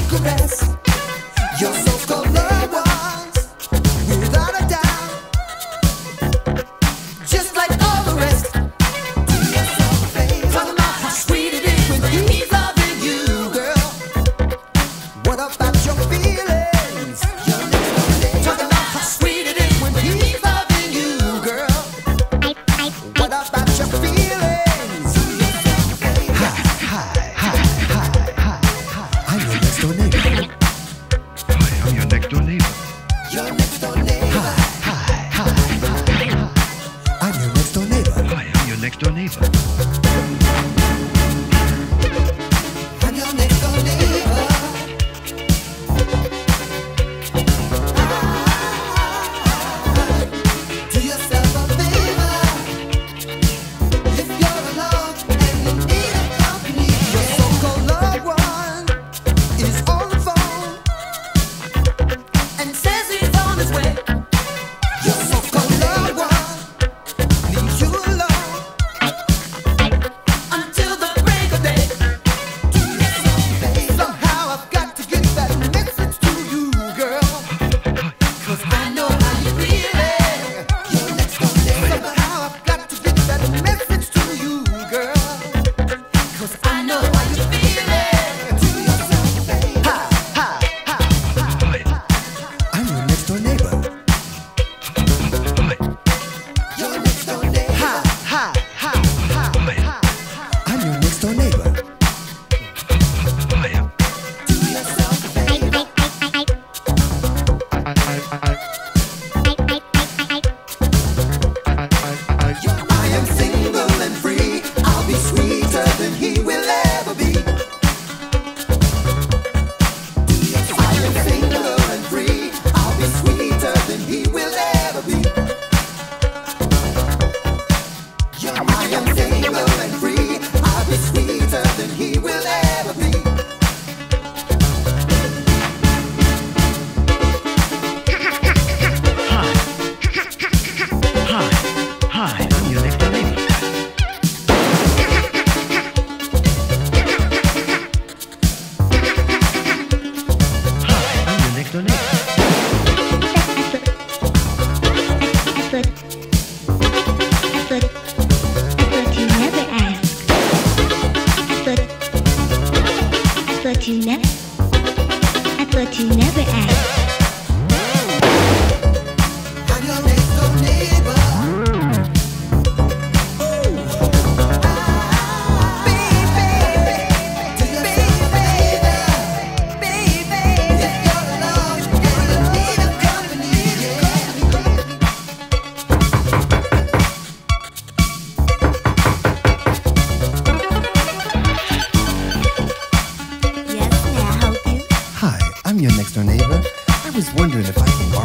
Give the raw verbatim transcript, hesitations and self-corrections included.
caress. You're so cold, loved ones, without a doubt. Just like all the rest. Do yourself a favor. Talk about how sweet it is when he's loving you, girl. What about your feelings? Your next door neighbor. Talk about how sweet it is when he's loving you, girl. What about your feelings? Do yourself a favor. Hi, hi, hi, hi, hi, hi. I'm your next door neighbor. Hi, I'm your next door neighbor. Your next door neighbor. Hi, hi, hi, hi, hi. I'm your next door neighbor. Hi, I'm your next door neighbor. I'm your next door neighbor. Do yourself a favor. If you're alone and you need a company, your so-called loved one is on the phone and says he's on his way. Your so-called loved one leaves you alone until the break of day. Do yourself a favor. Somehow I've got to get that message to you, girl, 'cause I know how you're feeling. Your next door neighbor. Somehow I've got to get that message to you, girl, 'cause I know how you're feeling. Do yourself a favor. Hi, hi, hi, Hi, I'm your next door neighbor. hi, Your next door neighbor. Hi, hi, hi, hi, hi, I'm your next door neighbor. hi. Do yourself a favor. I am single and free. I'll be sweeter than he will ever be. I am single and free. I'll be sweeter than he will ever be. I am single and free. I'll be sweeter than he will ever be. Hi, hi, I'm your next door neighbor. Hi, I'm your next door neighbor. You never, I thought you never asked. I'm your next door neighbor. Ah, baby, do yourself a favor, baby. If you're alone and you need a company, Yes, may I help you? Hi, I'm your next door neighbor. I was wondering if I can